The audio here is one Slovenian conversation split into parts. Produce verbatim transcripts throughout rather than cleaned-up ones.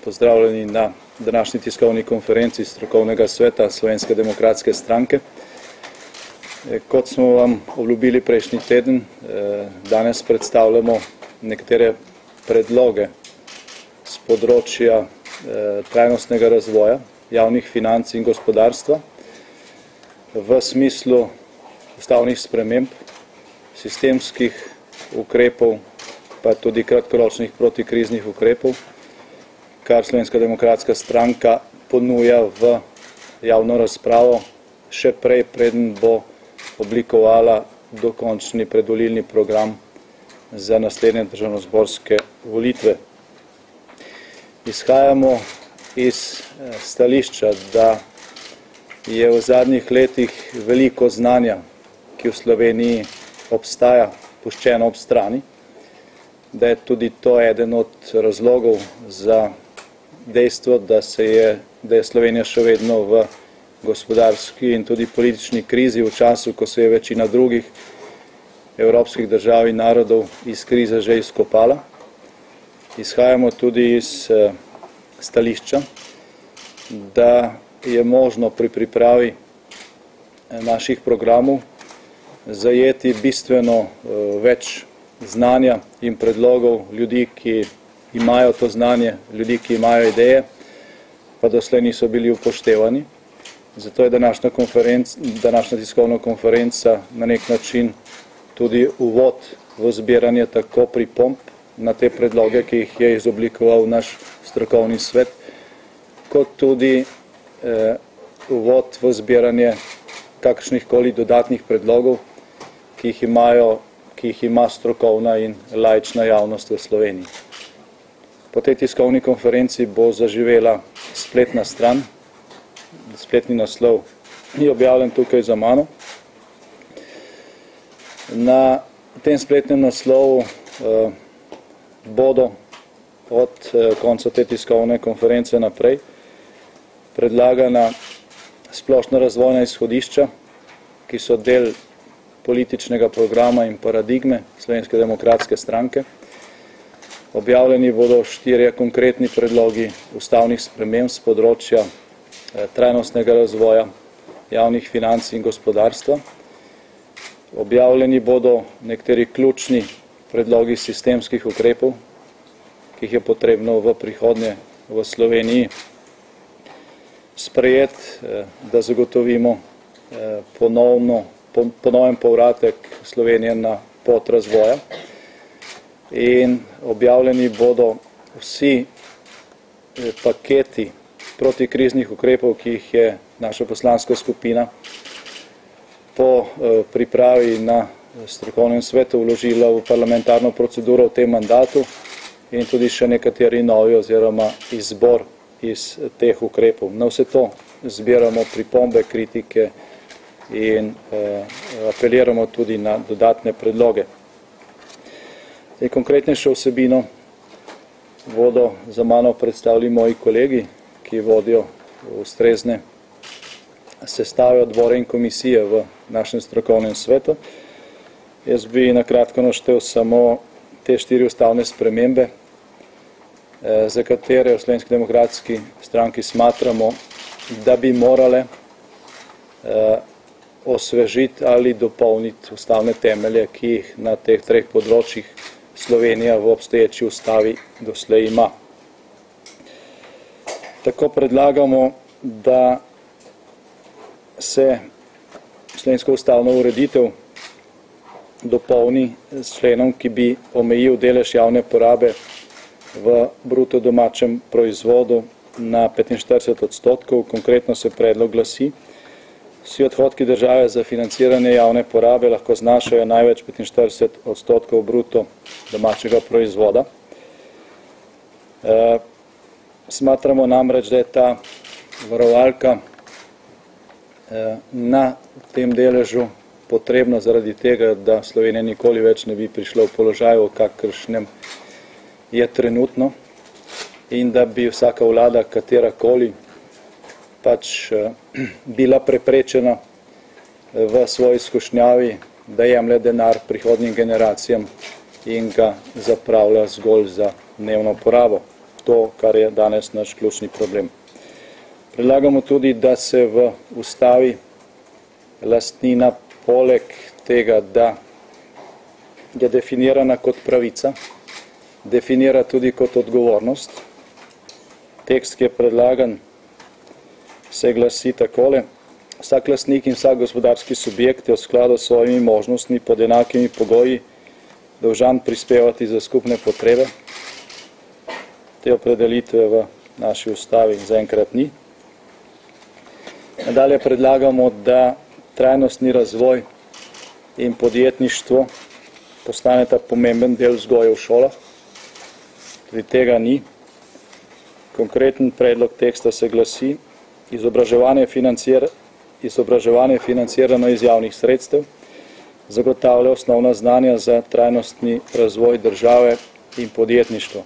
Pozdravljeni na današnji tiskovni konferenci Strokovnega sveta Slovenske demokratske stranke. Kot smo vam obljubili prejšnji teden, danes predstavljamo nekatere predloge z področja trajnostnega razvoja, javnih financ in gospodarstva v smislu ustavnih sprememb, sistemskih ukrepov, pa tudi kratkoročnih protikriznih ukrepov, kar Slovenska demokratska stranka ponuja v javno razpravo, še prej, preden bo oblikovala dokončni predvolilni program za naslednje državnozborske volitve. Izhajamo iz stališča, da je v zadnjih letih veliko znanja, ki v Sloveniji obstaja, puščeno ob strani, da je tudi to eden od razlogov za dejstvo, da, se je, da je Slovenija še vedno v gospodarski in tudi politični krizi v času, ko se je večina drugih evropskih držav in narodov iz krize že izkopala. Izhajamo tudi iz stališča, da je možno pri pripravi naših programov zajeti bistveno več znanja in predlogov ljudi, ki imajo to znanje, ljudi, ki imajo ideje, pa doslej niso bili upoštevani. Zato je današnja, današnja tiskovna konferenca na nek način tudi uvod v zbiranje tako pripomb na te predloge, ki jih je izoblikoval naš strokovni svet, kot tudi eh, uvod v zbiranje kakršnihkoli dodatnih predlogov, ki jih, imajo, ki jih ima strokovna in laična javnost v Sloveniji. Po tej tiskovni konferenci bo zaživela spletna stran, spletni naslov je objavljen tukaj za mano. Na tem spletnem naslovu eh, bodo od eh, konca te tiskovne konference naprej predlagana splošna razvojna izhodišča, ki so del političnega programa in paradigme Slovenske demokratske stranke. Objavljeni bodo štirje konkretni predlogi ustavnih sprememb z področja eh, trajnostnega razvoja, javnih financ in gospodarstva. Objavljeni bodo nekateri ključni predlogi sistemskih ukrepov, ki jih je potrebno v prihodnje v Sloveniji sprejeti, eh, da zagotovimo eh, ponovno, po, ponoven povratek Slovenije na pot razvoja. In objavljeni bodo vsi paketi protikriznih ukrepov, ki jih je naša poslanska skupina po pripravi na strokovnem svetu vložila v parlamentarno proceduro v tem mandatu in tudi še nekateri novi oziroma izbor iz teh ukrepov. Na vse to zbiramo pripombe, kritike in eh, apeliramo tudi na dodatne predloge. Zdaj, konkretnejšo vsebino bodo za mano predstavili moji kolegi, ki vodijo ustrezne sestave odbore in komisije v našem strokovnem svetu. Jaz bi na kratko naštel samo te štiri ustavne spremembe, za katere v Slovenski demokratski stranki smatramo, da bi morale osvežiti ali dopolniti ustavne temelje, ki jih na teh treh področjih Slovenija v obstoječi ustavi doslej ima. Tako predlagamo, da se slovensko ustavno ureditev dopolni s členom, ki bi omejil delež javne porabe v bruto domačem proizvodu na petinštirideset odstotkov. Konkretno se predlog glasi: vsi odhodki države za financiranje javne porabe lahko znašajo največ petinštirideset odstotkov bruto domačega proizvoda. E, smatramo namreč, da je ta varovalka e, na tem deležu potrebna zaradi tega, da Slovenija nikoli več ne bi prišla v položaj, v kakršnem je trenutno, in da bi vsaka vlada, katerakoli, pač bila preprečena v svoji skušnjavi, da jemlje denar prihodnjim generacijam in ga zapravlja zgolj za dnevno porabo. to, kar je danes naš ključni problem. Predlagamo tudi, da se v ustavi lastnina poleg tega, da je definirana kot pravica, definira tudi kot odgovornost. Tekst, ki je predlagan, se glasi takole: vsak lastnik in vsak gospodarski subjekt je v skladu s svojimi možnostmi pod enakimi pogoji dolžan prispevati za skupne potrebe. Te opredelitve v naši ustavi zaenkrat ni. Nadalje predlagamo, da trajnostni razvoj in podjetništvo postaneta pomemben del vzgoje v šolah. Tudi tega ni. Konkreten predlog teksta se glasi: izobraževanje financira, izobraževanje financirano iz javnih sredstev zagotavlja osnovna znanja za trajnostni razvoj države in podjetništvo.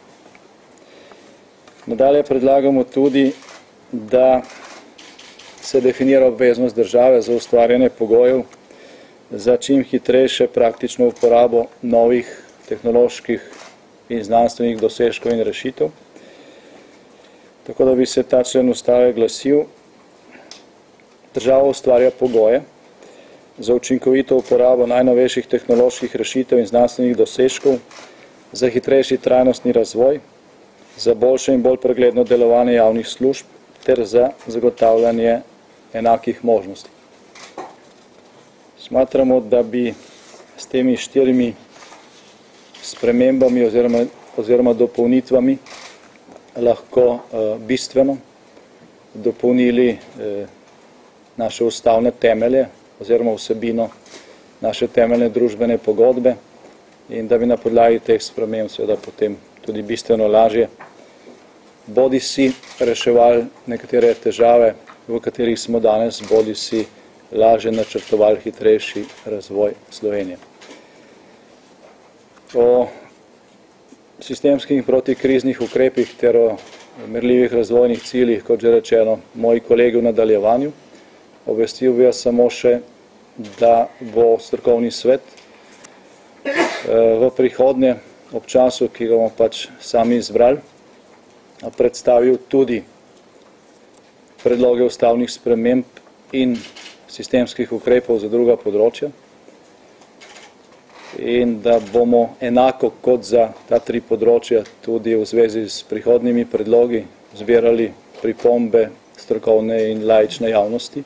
Nadalje predlagamo tudi, da se definira obveznost države za ustvarjanje pogojev za čim hitrejše praktično uporabo novih tehnoloških in znanstvenih dosežkov in rešitev. Tako da bi se ta člen ustave glasil: država ustvarja pogoje za učinkovito uporabo najnovejših tehnoloških rešitev in znanstvenih dosežkov, za hitrejši trajnostni razvoj, za boljše in bolj pregledno delovanje javnih služb ter za zagotavljanje enakih možnosti. Smatramo, da bi s temi štirimi spremembami oziroma, oziroma dopolnitvami lahko uh, bistveno dopolnili uh, naše ustavne temelje oziroma vsebino naše temeljne družbene pogodbe in da bi na podlagi teh sprememb seveda potem tudi bistveno lažje bodi si reševali nekatere težave, v katerih smo danes, bodi si lažje načrtovali hitrejši razvoj Slovenije. O sistemskih in protikriznih ukrepih ter o merljivih razvojnih ciljih, kot že rečeno, moji kolegi v nadaljevanju. Obvestil bi vas samo še, da bo strokovni svet v prihodnje ob času, ki ga bomo pač sami izbrali, predstavil tudi predloge ustavnih sprememb in sistemskih ukrepov za druga področja in da bomo enako kot za ta tri področja tudi v zvezi s prihodnjimi predlogi zbirali pripombe strokovne in laične javnosti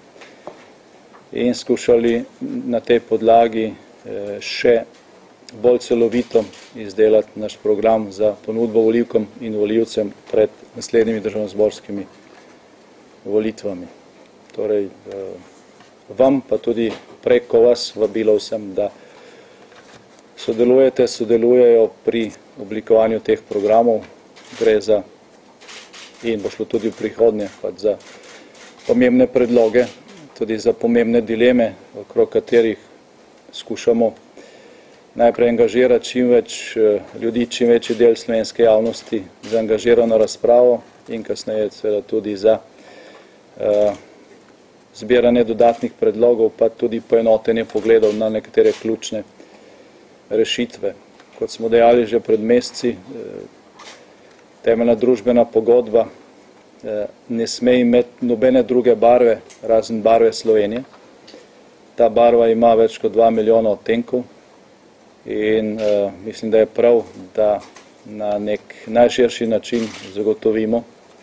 in skušali na tej podlagi še bolj celovito izdelati naš program za ponudbo volivkam in volivcem pred naslednjimi državnozborskimi volitvami. Torej, vam pa tudi preko vas vabilo vsem, da sodelujete, sodelujejo pri oblikovanju teh programov. Gre za, in bo šlo tudi v prihodnje, pač za pomembne predloge, tudi za pomembne dileme, okrog katerih skušamo najprej angažirati čim več ljudi, čim večji del slovenske javnosti za angažirano razpravo in kasneje seveda tudi za uh, zbiranje dodatnih predlogov, pa tudi poenotenje pogledov na nekatere ključne rešitve. Kot smo dejali že pred meseci, temeljna družbena pogodba ne sme imeti nobene druge barve, razen barve Slovenije. Ta barva ima več kot dva milijona odtenkov in uh, mislim, da je prav, da na nek najširši način zagotovimo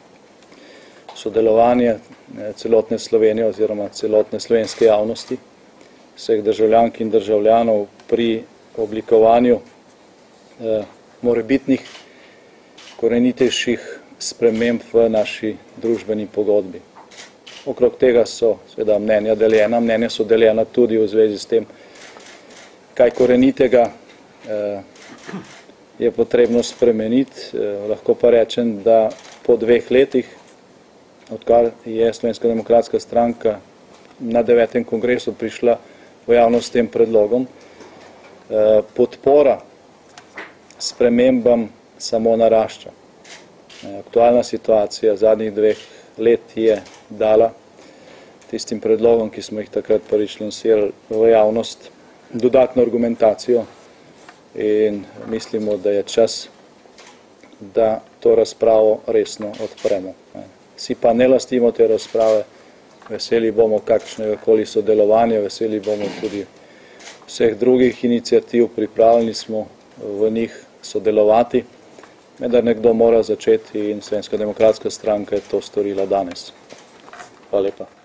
sodelovanje celotne Slovenije oziroma celotne slovenske javnosti, vseh državljank in državljanov pri oblikovanju eh, morebitnih korenitejših sprememb v naši družbeni pogodbi. Okrog tega so seveda mnenja deljena, mnenja so deljena tudi v zvezi s tem, kaj korenitega eh, je potrebno spremeniti. Eh, lahko pa rečem, da po dveh letih, odkar je Slovenska demokratska stranka na devetem kongresu prišla v javnost s tem predlogom, eh, podpora spremembam samo narašča. Eh, aktualna situacija zadnjih dveh let je dala tistim predlogom, ki smo jih takrat prvič lansirali v javnost, dodatno argumentacijo in mislimo, da je čas, da to razpravo resno odpremo. Si pa ne lastimo te razprave, veseli bomo kakšnega koli sodelovanja, veseli bomo tudi vseh drugih iniciativ, pripravljeni smo v njih sodelovati, vendar nekdo mora začeti in Slovenska demokratska stranka je to storila danes. Hvala lepa.